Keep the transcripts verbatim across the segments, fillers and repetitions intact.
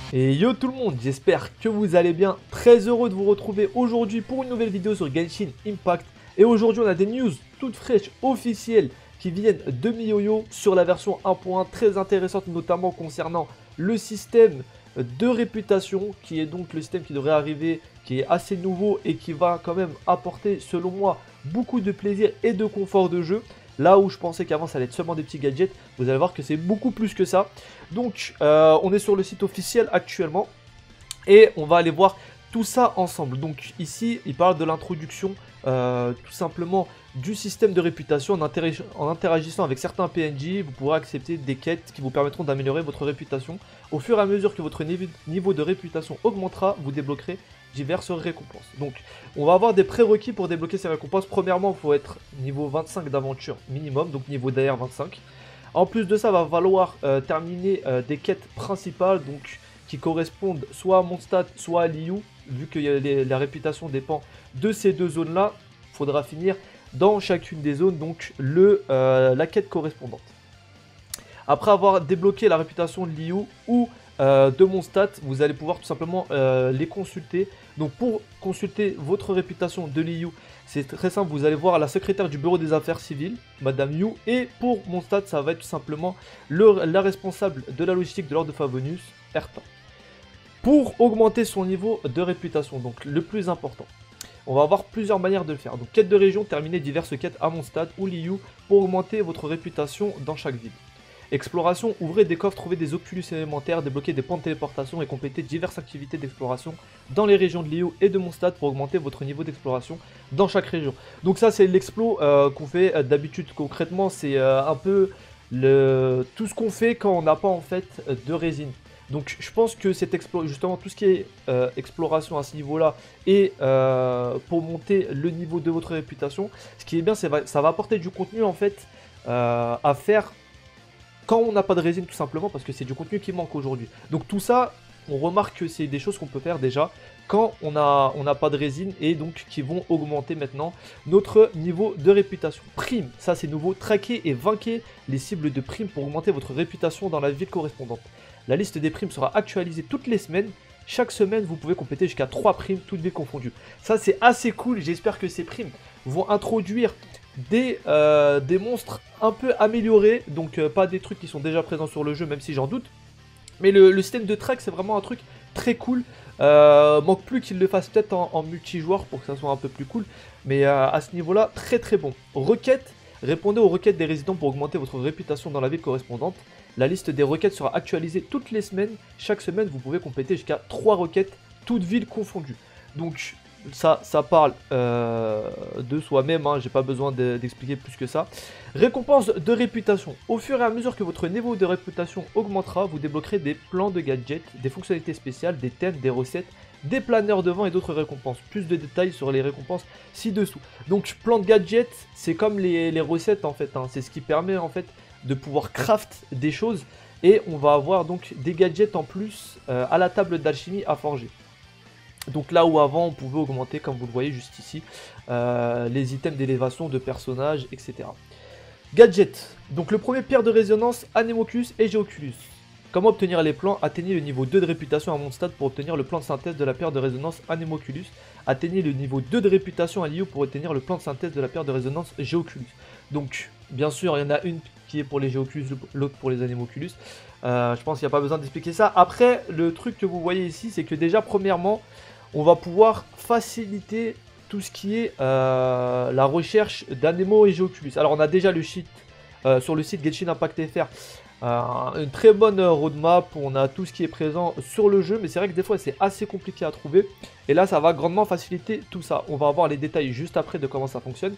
Et yo tout le monde, j'espère que vous allez bien. Très heureux de vous retrouver aujourd'hui pour une nouvelle vidéo sur Genshin Impact. Et aujourd'hui on a des news toutes fraîches, officielles, qui viennent de MiYoYo sur la version un point un, très intéressante, notamment concernant le système de réputation, qui est donc le système qui devrait arriver, qui est assez nouveau et qui va quand même apporter, selon moi, beaucoup de plaisir et de confort de jeu. Là où je pensais qu'avant ça allait être seulement des petits gadgets, vous allez voir que c'est beaucoup plus que ça. Donc euh, on est sur le site officiel actuellement et on va aller voir tout ça ensemble. Donc ici il parle de l'introduction euh, tout simplement du système de réputation. En, interag en interagissant avec certains P N J, vous pourrez accepter des quêtes qui vous permettront d'améliorer votre réputation. Au fur et à mesure que votre niveau de réputation augmentera, vous débloquerez diverses récompenses. Donc on va avoir des prérequis pour débloquer ces récompenses. Premièrement, il faut être niveau vingt-cinq d'aventure minimum, donc niveau D R vingt-cinq. En plus de ça, il va falloir euh, terminer euh, des quêtes principales, donc qui correspondent soit à Mondstadt, soit à Liyue. Vu que les, la réputation dépend de ces deux zones-là, il faudra finir dans chacune des zones, donc le, euh, la quête correspondante. Après avoir débloqué la réputation de Liyue ou euh, de Mondstadt, vous allez pouvoir tout simplement euh, les consulter. Donc pour consulter votre réputation de Liyue, c'est très simple, vous allez voir la secrétaire du bureau des affaires civiles, Madame Yu. Et pour Mondstadt, ça va être tout simplement le, la responsable de la logistique de l'ordre de Favonius, Erta. Pour augmenter son niveau de réputation, donc le plus important, on va avoir plusieurs manières de le faire. Donc quête de région, terminer diverses quêtes à Mondstadt ou Liyue pour augmenter votre réputation dans chaque ville. Exploration, ouvrez des coffres, trouvez des oculus élémentaires, débloquer des points de téléportation et compléter diverses activités d'exploration dans les régions de Liyue et de Mondstadt pour augmenter votre niveau d'exploration dans chaque région. Donc ça c'est l'explo euh, qu'on fait euh, d'habitude. Concrètement c'est euh, un peu le... tout ce qu'on fait quand on n'a pas en fait de résine. Donc je pense que cette explo... justement tout ce qui est euh, exploration à ce niveau là et euh, pour monter le niveau de votre réputation, ce qui est bien c'est que ça va apporter du contenu en fait euh, à faire quand on n'a pas de résine, tout simplement parce que c'est du contenu qui manque aujourd'hui. Donc tout ça, on remarque que c'est des choses qu'on peut faire déjà quand on n'a on n'a pas de résine et donc qui vont augmenter maintenant notre niveau de réputation. Prime, ça c'est nouveau, traquer et vainquer les cibles de primes pour augmenter votre réputation dans la ville correspondante. La liste des primes sera actualisée toutes les semaines. Chaque semaine, vous pouvez compléter jusqu'à trois primes, toutes villes confondues. Ça c'est assez cool, j'espère que ces primes vont introduire Des, euh, des monstres un peu améliorés, donc euh, pas des trucs qui sont déjà présents sur le jeu, même si j'en doute. Mais le, le système de track, c'est vraiment un truc très cool. Euh, manque plus qu'il le fasse peut-être en, en multijoueur pour que ça soit un peu plus cool. Mais euh, à ce niveau-là, très très bon. Requête, répondez aux requêtes des résidents pour augmenter votre réputation dans la ville correspondante. La liste des requêtes sera actualisée toutes les semaines. Chaque semaine, vous pouvez compléter jusqu'à trois requêtes, toutes villes confondues. Donc ça, ça parle euh, de soi-même, hein, j'ai pas besoin d'expliquer de, plus que ça. Récompense de réputation. Au fur et à mesure que votre niveau de réputation augmentera, vous débloquerez des plans de gadgets, des fonctionnalités spéciales, des thèmes, des recettes, des planeurs de vent et d'autres récompenses. Plus de détails sur les récompenses ci-dessous. Donc plan de gadgets, c'est comme les, les recettes en fait, hein. C'est ce qui permet en fait de pouvoir craft des choses. Et on va avoir donc des gadgets en plus euh, à la table d'alchimie à forger. Donc là où avant on pouvait augmenter, comme vous le voyez juste ici, euh, les items d'élévation de personnages, et cetera. Gadget. Donc le premier pierre de résonance, Anemoculus et Geoculus. Comment obtenir les plans? Atteignez le niveau deux de réputation à Mondstadt pour obtenir le plan de synthèse de la pierre de résonance Anemoculus. Atteignez le niveau deux de réputation à Liyue pour obtenir le plan de synthèse de la pierre de résonance Geoculus. Donc bien sûr il y en a une qui est pour les Geoculus, l'autre pour les Anemoculus. Euh, je pense qu'il n'y a pas besoin d'expliquer ça. Après le truc que vous voyez ici c'est que déjà premièrement on va pouvoir faciliter tout ce qui est euh, la recherche d'Anemo et Geoculus. Alors on a déjà le site euh, sur le site Genshin Impact F R, euh, une très bonne roadmap où on a tout ce qui est présent sur le jeu, mais c'est vrai que des fois c'est assez compliqué à trouver. Et là ça va grandement faciliter tout ça. On va avoir les détails juste après de comment ça fonctionne.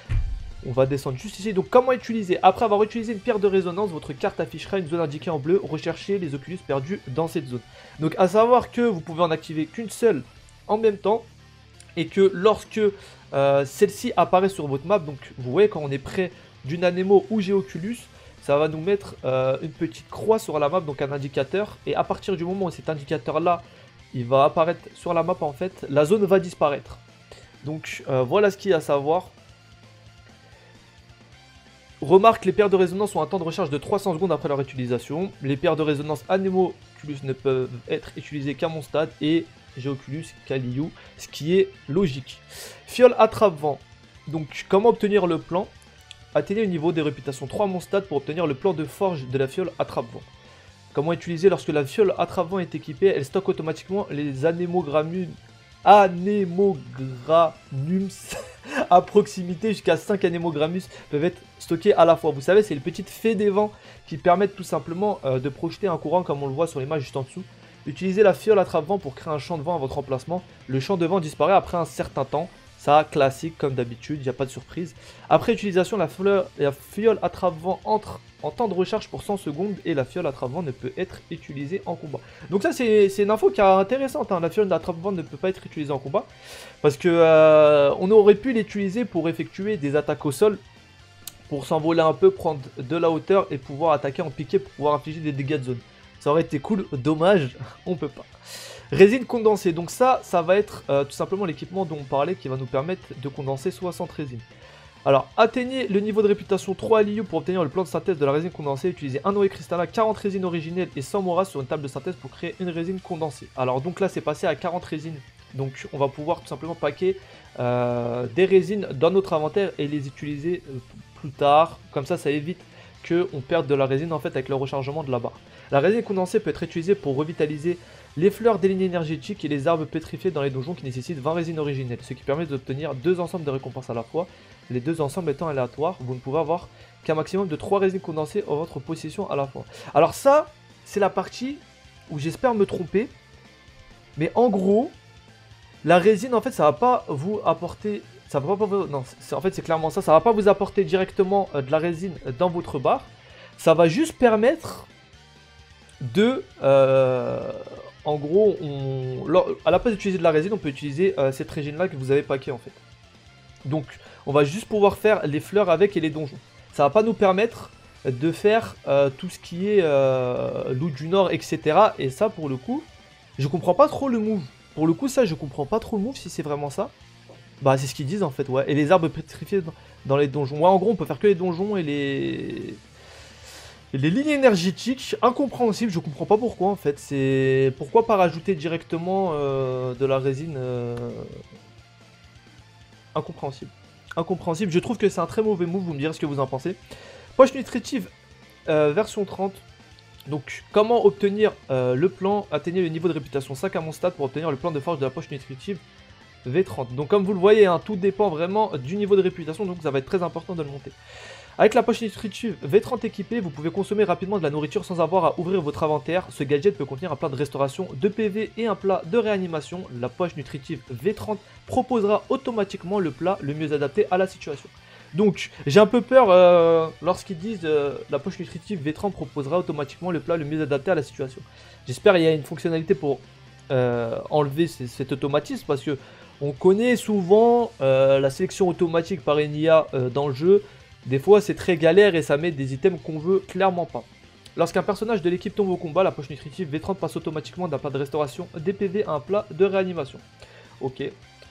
On va descendre juste ici. Donc comment utiliser? Après avoir utilisé une pierre de résonance, votre carte affichera une zone indiquée en bleu. Recherchez les Oculus perdus dans cette zone. Donc à savoir que vous pouvez en activer qu'une seule en même temps et que lorsque euh, celle-ci apparaît sur votre map, donc vous voyez quand on est près d'une Anemo ou Geoculus, ça va nous mettre euh, une petite croix sur la map, donc un indicateur, et à partir du moment où cet indicateur là il va apparaître sur la map en fait, la zone va disparaître. Donc euh, voilà ce qu'il y a à savoir. Remarque, les paires de résonance ont un temps de recharge de trois cents secondes après leur utilisation. Les paires de résonance Anemo Oculus ne peuvent être utilisées qu'à mon stade et Géoculus qu'à Liu, ce qui est logique. Fiole attrape-vent. Donc, comment obtenir le plan? Atteignez le niveau des réputations trois à mon stade pour obtenir le plan de forge de la fiole attrape-vent. Comment utiliser lorsque la fiole attrape-vent est équipée? Elle stocke automatiquement les anémogrammus. Anémogrammus à proximité, jusqu'à cinq anémogrammus peuvent être stockés à la fois. Vous savez, c'est les petites fées des vents qui permettent tout simplement euh, de projeter un courant comme on le voit sur l'image juste en dessous. Utilisez la fiole attrape-vent pour créer un champ de vent à votre emplacement. Le champ de vent disparaît après un certain temps. Ça, classique comme d'habitude, il n'y a pas de surprise. Après utilisation, la, fleur, la fiole attrape-vent entre en temps de recharge pour cent secondes et la fiole attrape-vent ne peut être utilisée en combat. Donc ça, c'est une info qui est intéressante, hein. La fiole attrape-vent ne peut pas être utilisée en combat parce que euh, on aurait pu l'utiliser pour effectuer des attaques au sol, pour s'envoler un peu, prendre de la hauteur et pouvoir attaquer en piqué pour pouvoir infliger des dégâts de zone. Ça aurait été cool, dommage, on peut pas. Résine condensée, donc ça, ça va être euh, tout simplement l'équipement dont on parlait qui va nous permettre de condenser soixante résines. Alors, atteignez le niveau de réputation trois à Liu pour obtenir le plan de synthèse de la résine condensée. Utilisez un noyau cristallin, quarante résines originelles et cent moras sur une table de synthèse pour créer une résine condensée. Alors, donc là, c'est passé à quarante résines. Donc, on va pouvoir tout simplement packer euh, des résines dans notre inventaire et les utiliser euh, plus tard. Comme ça, ça évite qu'on perde de la résine en fait avec le rechargement de la barre. La résine condensée peut être utilisée pour revitaliser les fleurs des lignes énergétiques et les arbres pétrifiés dans les donjons qui nécessitent vingt résines originelles, ce qui permet d'obtenir deux ensembles de récompenses à la fois, les deux ensembles étant aléatoires. Vous ne pouvez avoir qu'un maximum de trois résines condensées en votre possession à la fois. Alors ça, c'est la partie où j'espère me tromper, mais en gros, la résine en fait ça va pas vous apporter... Ça va pas vous... Non, en fait c'est clairement ça, ça va pas vous apporter directement euh, de la résine dans votre barre, ça va juste permettre de... Euh... En gros, on... à la place d'utiliser de la résine, on peut utiliser euh, cette résine-là que vous avez packé en fait. Donc, on va juste pouvoir faire les fleurs avec et les donjons. Ça va pas nous permettre de faire euh, tout ce qui est euh, loup du Nord, et cetera. Et ça, pour le coup, je comprends pas trop le move. Pour le coup, ça, je comprends pas trop le move si c'est vraiment ça. Bah, c'est ce qu'ils disent en fait, ouais. Et les arbres pétrifiés dans, dans les donjons. Ouais, en gros, on peut faire que les donjons et les... Et les lignes énergétiques, incompréhensible, je comprends pas pourquoi en fait. C'est pourquoi pas rajouter directement euh, de la résine euh... Incompréhensible. Incompréhensible, je trouve que c'est un très mauvais move, vous me direz ce que vous en pensez. Poche nutritive, euh, version trente. Donc, comment obtenir euh, le plan? Atteignez le niveau de réputation cinq à mon stade pour obtenir le plan de forge de la poche nutritive V trente. Donc, comme vous le voyez, hein, tout dépend vraiment du niveau de réputation, donc ça va être très important de le monter. Avec la poche nutritive V trente équipée, vous pouvez consommer rapidement de la nourriture sans avoir à ouvrir votre inventaire. Ce gadget peut contenir un plat de restauration, de P V et un plat de réanimation. La poche nutritive V trente proposera automatiquement le plat le mieux adapté à la situation. Donc, j'ai un peu peur euh, lorsqu'ils disent euh, la poche nutritive V trente proposera automatiquement le plat le mieux adapté à la situation. J'espère qu'il y a une fonctionnalité pour euh, enlever cet automatisme parce que on connaît souvent euh, la sélection automatique par une I A euh, dans le jeu. Des fois, c'est très galère et ça met des items qu'on veut clairement pas. Lorsqu'un personnage de l'équipe tombe au combat, la poche nutritive V trente passe automatiquement d'un plat de restauration des P V à un plat de réanimation. Ok.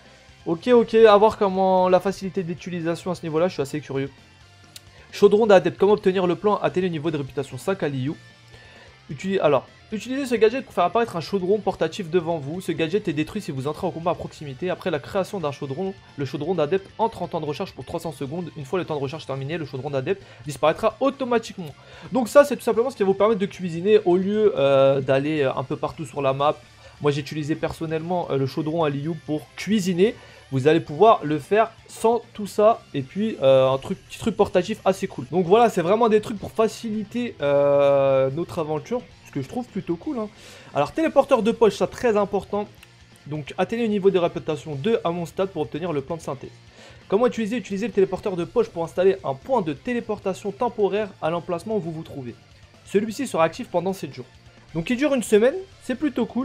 Ok, ok, à voir comment la facilité d'utilisation à ce niveau-là, je suis assez curieux. Chaudron d'adepte, comment obtenir le plan atteindre le niveau de réputation cinq à Liu. Util... Alors, utilisez ce gadget pour faire apparaître un chaudron portatif devant vous. Ce gadget est détruit si vous entrez en combat à proximité. Après la création d'un chaudron, le chaudron d'adepte entre en temps de recharge pour trois cents secondes. Une fois le temps de recharge terminé, le chaudron d'adepte disparaîtra automatiquement. Donc ça, c'est tout simplement ce qui va vous permettre de cuisiner au lieu euh, d'aller un peu partout sur la map. Moi, j'ai utilisé personnellement euh, le chaudron à Liu pour cuisiner. Vous allez pouvoir le faire sans tout ça. Et puis, euh, un truc, petit truc portatif assez cool. Donc voilà, c'est vraiment des trucs pour faciliter euh, notre aventure. Ce que je trouve plutôt cool. Hein. Alors, téléporteur de poche, ça très important. Donc, atteignez le niveau de réputation deux à mon stade pour obtenir le plan de synthèse. Comment utiliser? Utiliser le téléporteur de poche pour installer un point de téléportation temporaire à l'emplacement où vous vous trouvez. Celui-ci sera actif pendant sept jours. Donc, il dure une semaine. C'est plutôt cool.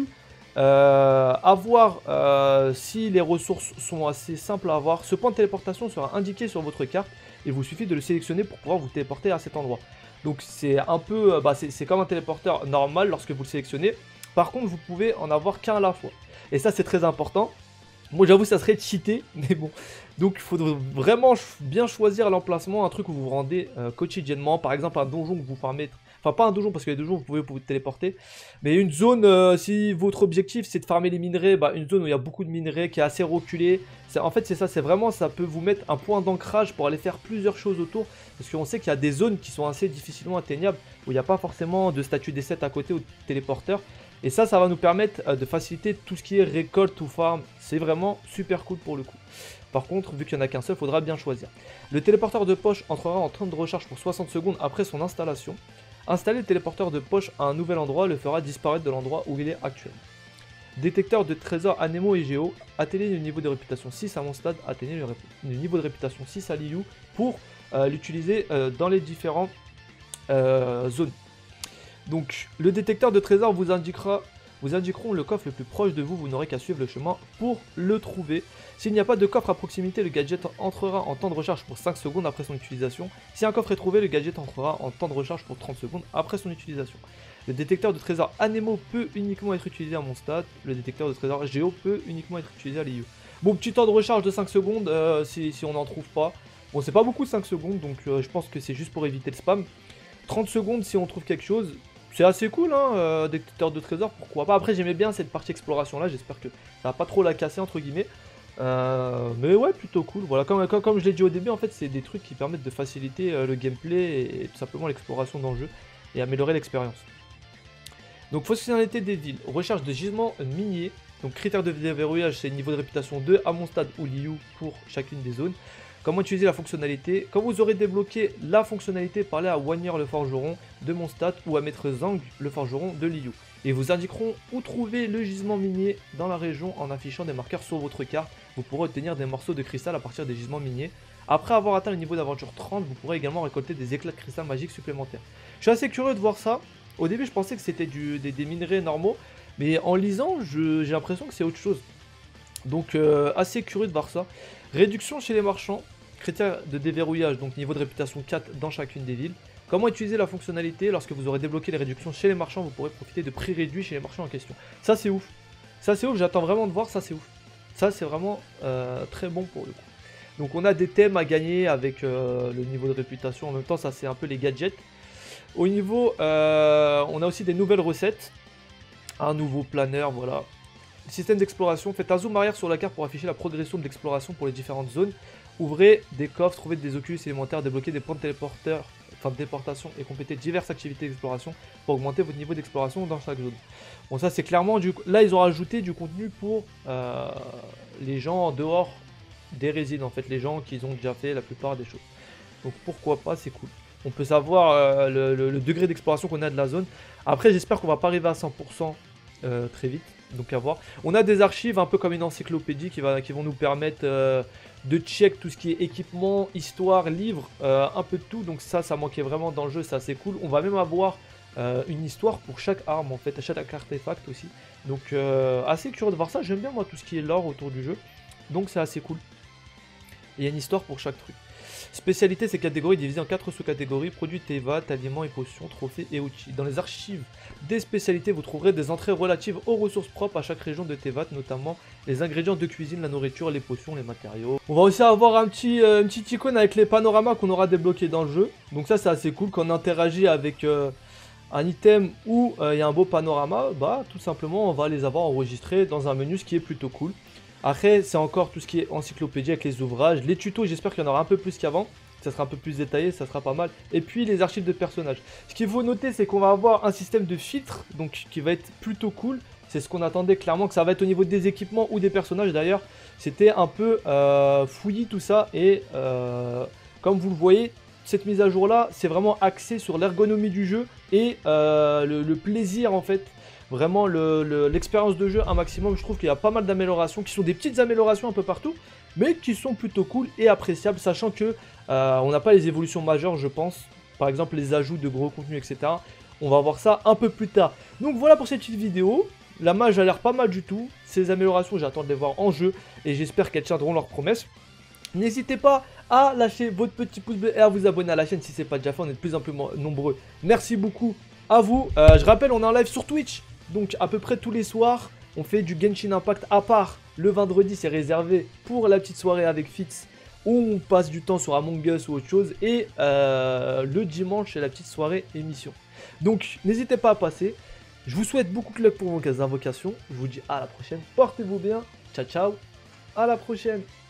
Euh, à voir euh, si les ressources sont assez simples à avoir. Ce point de téléportation sera indiqué sur votre carte. Il vous suffit de le sélectionner pour pouvoir vous téléporter à cet endroit. Donc c'est un peu, bah, c'est comme un téléporteur normal lorsque vous le sélectionnez. Par contre, vous pouvez en avoir qu'un à la fois. Et ça, c'est très important. Moi j'avoue ça serait cheaté, mais bon. Donc il faudrait vraiment bien choisir l'emplacement, un truc où vous vous rendez euh, quotidiennement. Par exemple un donjon que vous farmez, enfin pas un donjon parce que les donjons vous pouvez vous téléporter. Mais une zone, euh, si votre objectif c'est de farmer les minerais, bah, une zone où il y a beaucoup de minerais, qui est assez reculée. En fait c'est ça, c'est vraiment, ça peut vous mettre un point d'ancrage pour aller faire plusieurs choses autour. Parce qu'on sait qu'il y a des zones qui sont assez difficilement atteignables, où il n'y a pas forcément de statue des sept à côté ou de téléporteur. Et ça, ça va nous permettre euh, de faciliter tout ce qui est récolte ou farm. C'est vraiment super cool pour le coup. Par contre, vu qu'il n'y en a qu'un seul, il faudra bien choisir. Le téléporteur de poche entrera en temps de recharge pour soixante secondes après son installation. Installer le téléporteur de poche à un nouvel endroit le fera disparaître de l'endroit où il est actuellement. Détecteur de trésors Anemo et Géo. Atteignez le niveau de réputation six à mon stade. Atteignez le, le niveau de réputation six à Liu pour euh, l'utiliser euh, dans les différentes euh, zones. Donc, le détecteur de trésors vous indiquera, vous indiqueront le coffre le plus proche de vous, vous n'aurez qu'à suivre le chemin pour le trouver. S'il n'y a pas de coffre à proximité, le gadget entrera en temps de recharge pour cinq secondes après son utilisation. Si un coffre est trouvé, le gadget entrera en temps de recharge pour trente secondes après son utilisation. Le détecteur de trésors Anemo peut uniquement être utilisé à mon stade, le détecteur de trésors Géo peut uniquement être utilisé à l'I U. Bon, petit temps de recharge de cinq secondes euh, si, si on n'en trouve pas. Bon, c'est pas beaucoup cinq secondes, donc euh, je pense que c'est juste pour éviter le spam. trente secondes si on trouve quelque chose. C'est assez cool, hein, euh, détecteur de trésors, pourquoi pas. Après, j'aimais bien cette partie exploration là, j'espère que ça va pas trop la casser, entre guillemets. Euh, mais ouais, plutôt cool. Voilà, comme, comme, comme je l'ai dit au début, en fait, c'est des trucs qui permettent de faciliter euh, le gameplay et, et tout simplement l'exploration dans le jeu et améliorer l'expérience. Donc, fonctionnalité des villes, recherche de gisements miniers. Donc, critères de déverrouillage, c'est niveau de réputation deux à mon stade ou Liu pour chacune des zones. Comment utiliser la fonctionnalité? Quand vous aurez débloqué la fonctionnalité, parlez à Wanir le forgeron de mon stade ou à Maître Zhang le forgeron de Liu. Et vous indiqueront où trouver le gisement minier dans la région en affichant des marqueurs sur votre carte. Vous pourrez obtenir des morceaux de cristal à partir des gisements miniers. Après avoir atteint le niveau d'aventure trente, vous pourrez également récolter des éclats de cristal magiques supplémentaires. Je suis assez curieux de voir ça. Au début, je pensais que c'était des, des minerais normaux, mais en lisant, j'ai l'impression que c'est autre chose. Donc, euh, assez curieux de voir ça. Réduction chez les marchands. Critères de déverrouillage, donc niveau de réputation quatre dans chacune des villes. Comment utiliser la fonctionnalité? Lorsque vous aurez débloqué les réductions chez les marchands, vous pourrez profiter de prix réduits chez les marchands en question. Ça c'est ouf. Ça c'est ouf, j'attends vraiment de voir, ça c'est ouf. Ça c'est vraiment euh, très bon pour le coup. Donc on a des thèmes à gagner avec euh, le niveau de réputation. En même temps, ça c'est un peu les gadgets. Au niveau, euh, on a aussi des nouvelles recettes. Un nouveau planeur, voilà. Système d'exploration, faites un zoom arrière sur la carte pour afficher la progression de l'exploration pour les différentes zones. Ouvrez des coffres, trouvez des oculus élémentaires, débloquez des points de téléporteur, enfin de déportation et complétez diverses activités d'exploration pour augmenter votre niveau d'exploration dans chaque zone. Bon, ça c'est clairement du. Là ils ont rajouté du contenu pour euh, les gens en dehors des résides, en fait, les gens qui ont déjà fait la plupart des choses. Donc pourquoi pas, c'est cool. On peut savoir euh, le, le, le degré d'exploration qu'on a de la zone. Après j'espère qu'on va pas arriver à cent pour cent euh, très vite. Donc à voir. On a des archives un peu comme une encyclopédie qui, va, qui vont nous permettre euh, de check tout ce qui est équipement, histoire, livre, euh, un peu de tout. Donc ça, ça manquait vraiment dans le jeu, c'est assez cool. On va même avoir euh, une histoire pour chaque arme en fait, à chaque artefact aussi. Donc euh, assez curieux de voir ça. J'aime bien moi tout ce qui est lore autour du jeu. Donc c'est assez cool. Et il y a une histoire pour chaque truc. Spécialité, ces catégories divisées en quatre sous-catégories, produits Teyvat, aliments et potions, trophées et outils. Dans les archives des spécialités, vous trouverez des entrées relatives aux ressources propres à chaque région de Teyvat, notamment les ingrédients de cuisine, la nourriture, les potions, les matériaux. On va aussi avoir un petit, euh, une petite icône avec les panoramas qu'on aura débloqués dans le jeu. Donc ça c'est assez cool, quand on interagit avec euh, un item où il euh, y a un beau panorama, bah tout simplement on va les avoir enregistrés dans un menu, ce qui est plutôt cool. Après, c'est encore tout ce qui est encyclopédie avec les ouvrages, les tutos, j'espère qu'il y en aura un peu plus qu'avant. Ça sera un peu plus détaillé, ça sera pas mal. Et puis les archives de personnages. Ce qu'il faut noter, c'est qu'on va avoir un système de filtre, donc qui va être plutôt cool. C'est ce qu'on attendait clairement, que ça va être au niveau des équipements ou des personnages d'ailleurs. C'était un peu euh, fouillis tout ça. Et euh, comme vous le voyez, cette mise à jour là, c'est vraiment axé sur l'ergonomie du jeu et euh, le, le plaisir en fait. Vraiment l'expérience le, le, de jeu un maximum. Je trouve qu'il y a pas mal d'améliorations qui sont des petites améliorations un peu partout, mais qui sont plutôt cool et appréciables, sachant que euh, on n'a pas les évolutions majeures, je pense. Par exemple les ajouts de gros contenus, et cetera. On va voir ça un peu plus tard. Donc voilà pour cette petite vidéo. La mage a l'air pas mal du tout. Ces améliorations, j'attends de les voir en jeu et j'espère qu'elles tiendront leurs promesses. N'hésitez pas à lâcher votre petit pouce bleu et à vous abonner à la chaîne si ce n'est pas déjà fait. On est de plus en plus nombreux. Merci beaucoup à vous. Euh, je rappelle, on est en live sur Twitch. Donc à peu près tous les soirs, on fait du Genshin Impact à part Le vendredi, c'est réservé pour la petite soirée avec Fitz où on passe du temps sur Among Us ou autre chose. Et euh, le dimanche, c'est la petite soirée émission. Donc, n'hésitez pas à passer. Je vous souhaite beaucoup de luck pour vos invocations. Je vous dis à la prochaine. Portez-vous bien. Ciao, ciao. À la prochaine.